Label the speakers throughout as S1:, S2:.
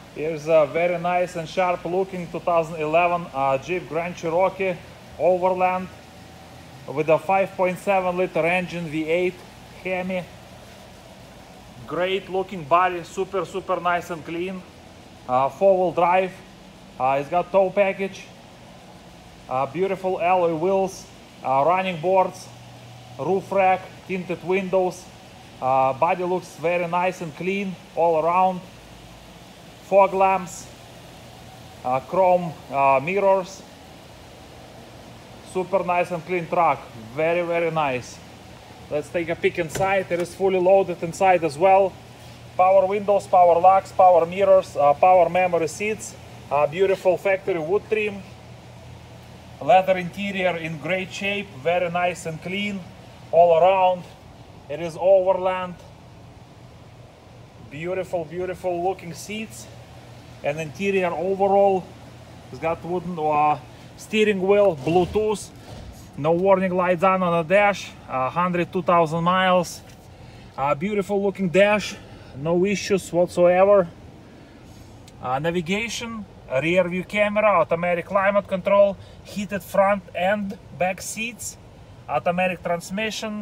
S1: Here's a very nice and sharp looking 2011 Jeep Grand Cherokee Overland with a 5.7 liter engine, V8 Hemi. Great looking body, super nice and clean. 4-wheel drive. It's got tow package. Beautiful alloy wheels, running boards, roof rack, tinted windows. Body looks very nice and clean all around. Fog lamps, chrome mirrors. Super nice and clean truck. Very nice. Let's take a peek inside. It is fully loaded inside as well. Power windows, power locks, power mirrors, power memory seats. Beautiful factory wood trim. Leather interior in great shape. Very nice and clean all around. It is Overland. Beautiful looking seats. And interior overall, it's got wooden steering wheel, Bluetooth, no warning lights on the dash, 102,000 miles. Beautiful looking dash, no issues whatsoever. Navigation, rear view camera, automatic climate control, heated front and back seats, automatic transmission.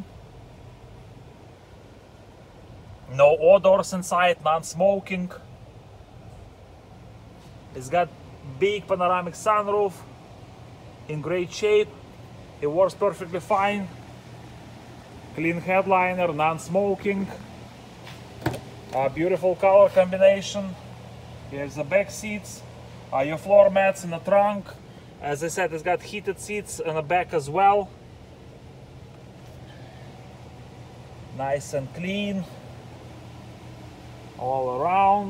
S1: No odors inside, non-smoking. It's got big panoramic sunroof in great shape. It works perfectly fine. Clean headliner, non-smoking. Beautiful color combination. Here's the back seats. Your floor mats in the trunk. As I said, it's got heated seats in the back as well. Nice and clean all around.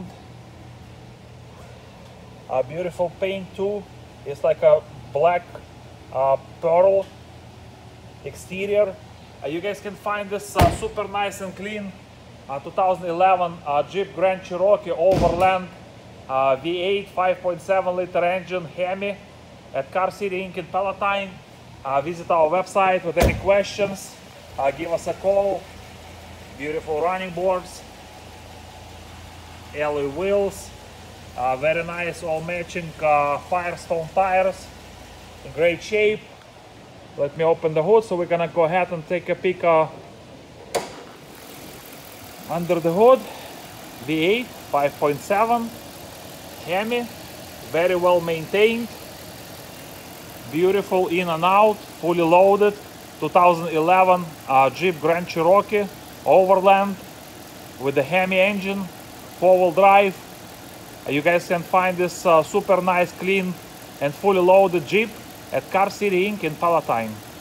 S1: Beautiful paint too. It's like a black pearl exterior. You guys can find this super nice and clean 2011 Jeep Grand Cherokee Overland V8 5.7 liter engine Hemi at Car City Inc. in Palatine. Visit our website with any questions. Give us a call. Beautiful running boards, alloy wheels. Very nice, all matching Firestone tires in great shape. Let me open the hood, so we're gonna go ahead and take a peek under the hood. V8 5.7 Hemi, very well maintained, beautiful in and out, fully loaded 2011 Jeep Grand Cherokee Overland with the Hemi engine, 4-wheel drive. You guys can find this super nice, clean and fully loaded Jeep at Car City Inc. in Palatine.